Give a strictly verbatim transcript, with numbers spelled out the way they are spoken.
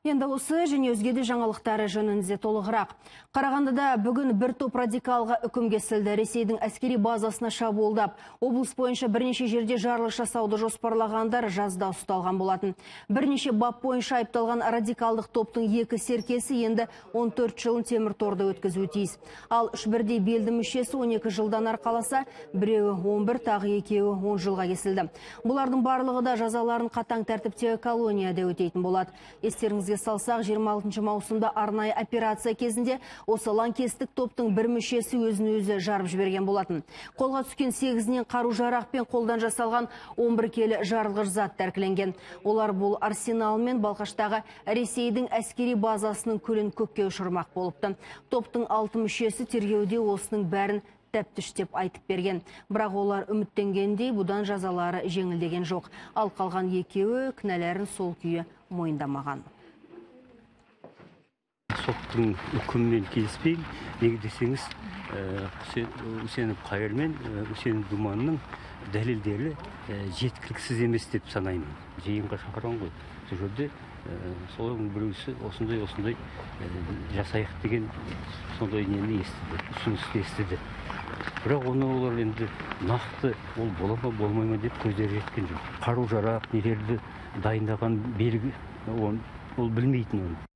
Енді осы және өзгеде жаңалықтары жөнінде толығырақ. Қарағандыда бүгін бір топ радикалға үкім кесілді. Ресейдің әскери базасына шабуылдап, облыс бойынша бірнеше жерде жарылыс жасауды жоспарлағандар жазда ұсталған болатын. Бірнеше бап бойынша айыпталған радикалдық топтың екі серкесі енді он төрт жылын темір торда өткізуі тиіс. Ал үш бірдей белді мүшесі он екі жылдан арқаласа, біреуі он бір, тағы екеуі он жылға кесілді. Бұлардың барлығы да жазаларын қатаң тәртіптегі колонияда өтейтін болады. Естеріңізге салсақ, жиырма алтыншы маусымда арнайы операция кезінде осы лаңкестік топтың бір мүшесі өзін өзі жарып жіберген болатын. Қолға түскен сегізінен қару-жарақ пен қолдан жасалған он бір келі жарылғыш зат тәркіленген. Олар бұл арсенал мен Балқаштағы Ресейдің әскери базасының күлін көкке ұшырмақ болыпты. Топтың алты мүшесі тергеуде осының бәрін тәптіш деп айтып берген. Бірақ олар үміттенгендей бұдан жазалары жеңілдеген жоқ. Ал қалған екеуі кінәләрін сол күйі мойындамаған. Соттың үкіммен келіспеймін. Неге десеңіз, Үсенов Қайыр мен Үсенов Думанның дәлелдері жеткіліксіз емес деп санаймын. Жиынға шақырған ғой. Сол жерде солардың біреусі осындай осындай жасайық деген сондай нені естіді, ұсынысты естіді. Бірақ оны олар енді нақты ол бола ма болмай ма деп көздері жеткен жоқ. Қару-жарақ нелерді дайындаған белгі ол білмейтін оны.